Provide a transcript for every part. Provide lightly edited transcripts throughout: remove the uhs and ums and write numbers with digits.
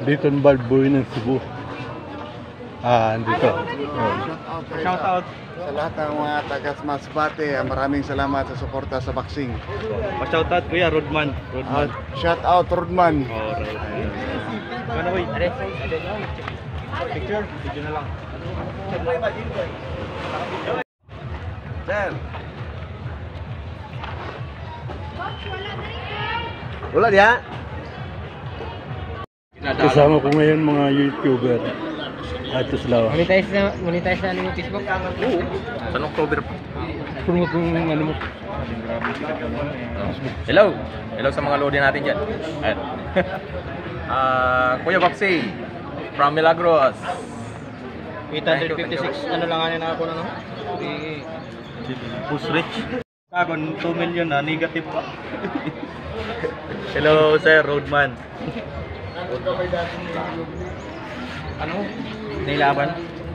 Dito ng Balboy ng Cebu. Dito. Shout out Sa lahat ng mga taga Masbate, maraming salamat sa suporta sa boxing. shout out kuya Rodman. Shout out Rodman. Alright. Ano boy? Picture? Video na lang. Sir. Wala diya? Kasama ko ngayon mga YouTuber. Ito sila. Monetize na yung Facebook? Oo. Sa October pa. Promote kung ano mo. Hello. Hello sa mga lodi natin dyan. Ayan. Kuya Boxing from Milagros. 856 ano lang nga nakakuha na no? Push rich. Kagon 2 million na negative pa. Hello sir Roadman. Ano? Nilaban?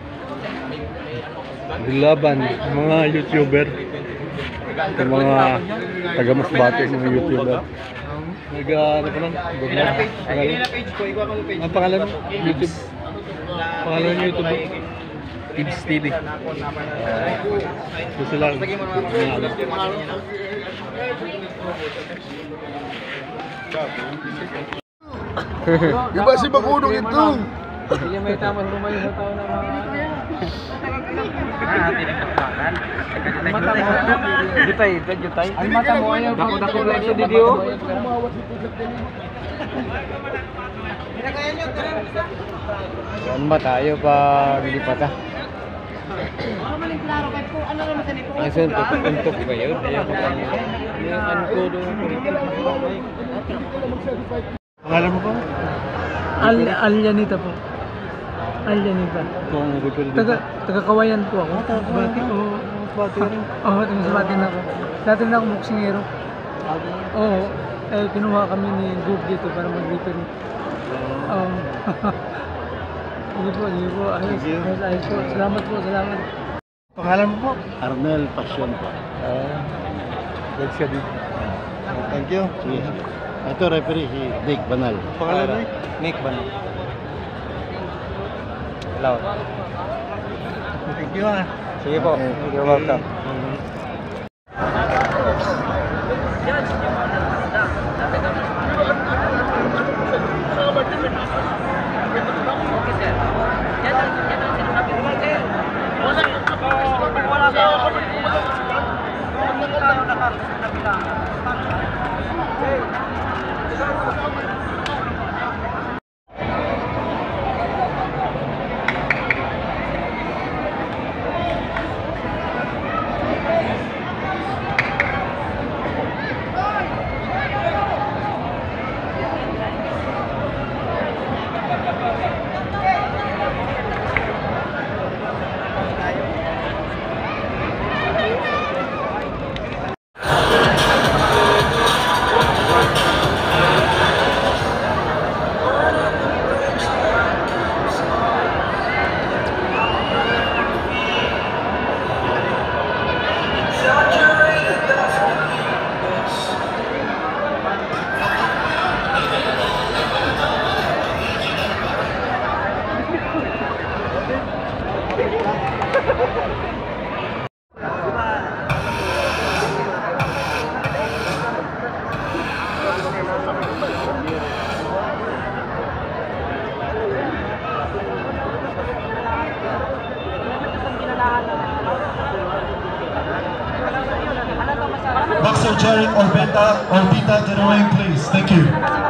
Dilaban, mga YouTuber. Yung mga taga Masbate, mga YouTuber. Ano pa lang? Page ko, ikaw akong page. Ang pangalan mo? YouTube. Pangalan ng YouTube mo? Tibbs TV. Ito sila. Iba si Bagudong ito. Hindi may tama sa lumayo sa tao na mga... Mata mo, jutay. Ang mata mo ayaw, dako-dako lang sa video. Saan ba tayo pag hindi pa ta? Ang suntok ba yun? Ayaw ko pa nila. Yung anko doon. Pangalan mo po? Alyanita po. Alyanita. Kung refer dito. Taga-Kawayan po ako. Bati o bati rin. Oo, taga-Bati na ako. Dati na ako boksingero. Oo. Kinuha kami ni group dito para mag-refer. Sige po. Ayos po. Salamat po, salamat. Pangalan mo po? Arnel Passion po. Thanks ka dito. Thank you. Ito referee si Nick Banal. Pangalan mo? Nick Banal. Hello. Thank you ha. Sige po. You're welcome. Boxer Jerry Orbita Genuine, please. Thank you.